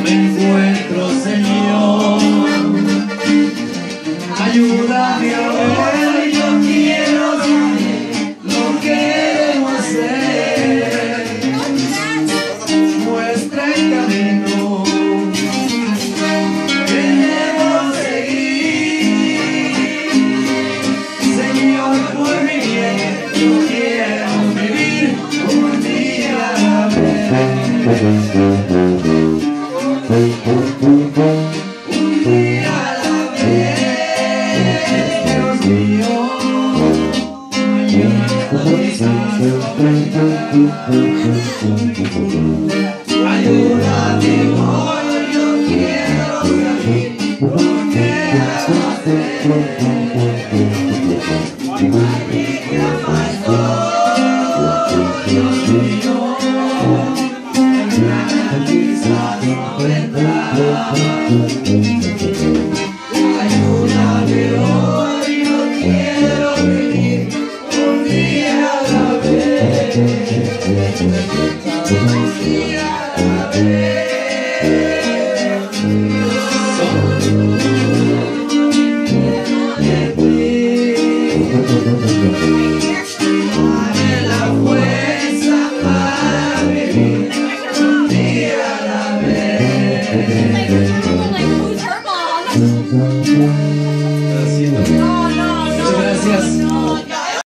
me encuentro, Señor. Ayúdame a ver, yo quiero saber lo que debo hacer. Muestra el camino que debo seguir. Señor, por mi bien, yo quiero vivir un día a la vez. Un día a la vez, Dios mío, ayúdame hoy, yo quiero saber lo que debo hacer. Dios mío, ayúdame hoy, yo quiero vivir un día a la vez. Un día a la vez.